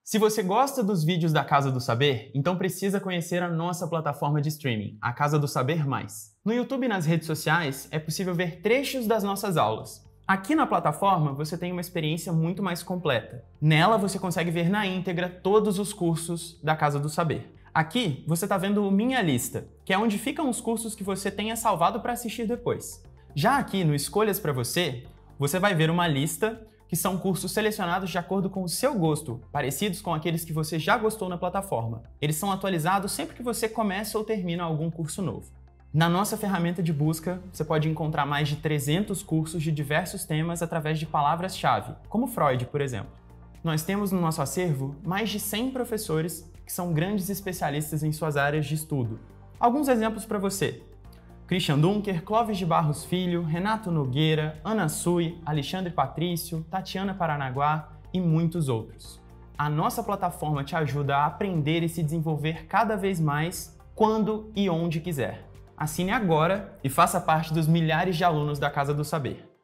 Se você gosta dos vídeos da Casa do Saber, então precisa conhecer a nossa plataforma de streaming, a Casa do Saber Mais. No YouTube e nas redes sociais é possível ver trechos das nossas aulas. Aqui na plataforma você tem uma experiência muito mais completa. Nela você consegue ver na íntegra todos os cursos da Casa do Saber. Aqui você está vendo o Minha Lista, que é onde ficam os cursos que você tenha salvado para assistir depois. Já aqui no Escolhas para você, você vai ver uma lista que são cursos selecionados de acordo com o seu gosto, parecidos com aqueles que você já gostou na plataforma. Eles são atualizados sempre que você começa ou termina algum curso novo. Na nossa ferramenta de busca, você pode encontrar mais de 300 cursos de diversos temas através de palavras-chave, como Freud, por exemplo. Nós temos no nosso acervo mais de 100 professores que são grandes especialistas em suas áreas de estudo. Alguns exemplos para você: Christian Dunker, Clóvis de Barros Filho, Renato Nogueira, Ana Sui, Alexandre Patrício, Tatiana Paranaguá e muitos outros. A nossa plataforma te ajuda a aprender e se desenvolver cada vez mais, quando e onde quiser. Assine agora e faça parte dos milhares de alunos da Casa do Saber.